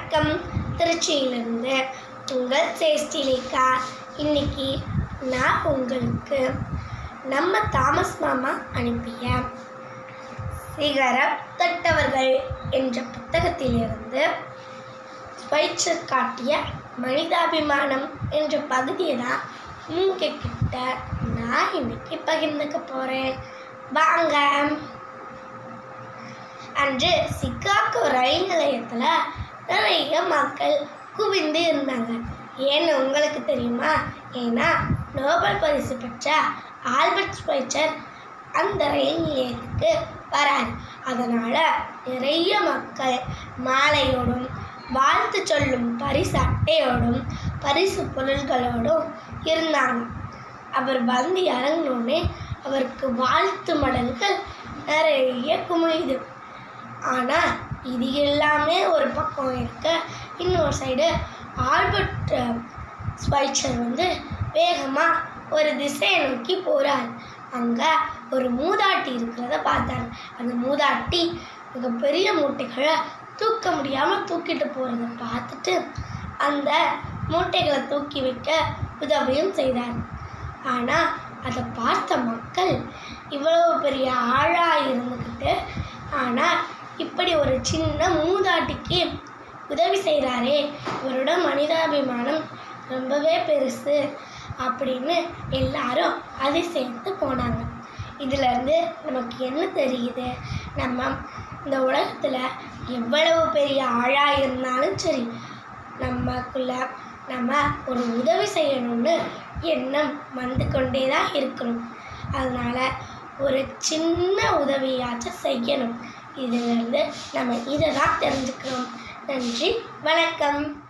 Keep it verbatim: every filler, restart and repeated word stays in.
வணக்கம். திருச்சியிலிருந்து உங்கள் சேஷ்டிலிகா. இன்னைக்கு நான் உங்களுக்கு நம்ம தாமஸ் மாமா அனுப்பிய சிகரம் தொட்டவர்கள் என்ற புத்தகத்திலிருந்து ஸ்வைட்சர் காட்டிய மனிதாபிமானம் என்ற பகுதியை தான் உங்ககிட்ட நான் இன்னைக்கு பகிர்ந்துக்க போகிறேன். வாங்க. அன்று சிகாகோ ரயில் நிலையத்தில் நிறைய மக்கள் குவிந்து இருந்தாங்க. ஏன்னு உங்களுக்கு தெரியுமா? ஏன்னா நோபல் பரிசு பெற்ற ஆல்பர்ட் ஸ்வைட்சர் அந்த ரயில் நிலையத்துக்கு வராரு. அதனால் நிறைய மக்கள் மாலையோடும் வாழ்த்து சொல்லும் பரிசு அட்டையோடும் பரிசு பொருள்களோடும் இருந்தாங்க. அவர் வந்து இறங்கினோடனே அவருக்கு வாழ்த்து மடல்கள் நிறைய குமியுது. ஆனால் இது எல்லாமே ஒரு பக்கம் இருக்க, இன்னொரு சைடு ஆல்பர்ட் ஸ்வைட்சர் வந்து வேகமாக ஒரு திசையை நோக்கி போகிறார். அங்கே ஒரு மூதாட்டி இருக்கிறத பார்த்தாரு. அந்த மூதாட்டி மிகப்பெரிய மூட்டைகளை தூக்க முடியாமல் தூக்கிட்டு போகிறத பார்த்துட்டு அந்த மூட்டைகளை தூக்கி வைக்க உதவியும் செய்தார். ஆனால் அதை பார்த்த மக்கள் இவ்வளவு பெரிய ஆளாக இருந்துக்கிட்டு, ஆனால் இப்படி ஒரு சின்ன மூதாட்டிக்கு உதவி செய்கிறாரே, இவரோட மனிதாபிமானம் ரொம்பவே பெருசு அப்படின்னு எல்லாரும் அதிசயித்து போனாங்க. இதிலேருந்து நமக்கு என்ன தெரியுது? நம்ம இந்த உலகத்தில் எவ்வளவு பெரிய ஆளாக இருந்தாலும் சரி, நமக்குள்ள நம்ம ஒரு உதவி செய்யணும்னு எண்ணம் வந்து கொண்டே தான் இருக்கணும். அதனால் ஒரு சின்ன உதவியாச்சும் செய்யணும். இதிலிருந்து நம்ம இதை தான் தெரிஞ்சுக்கிறோம். நன்றி, வணக்கம்.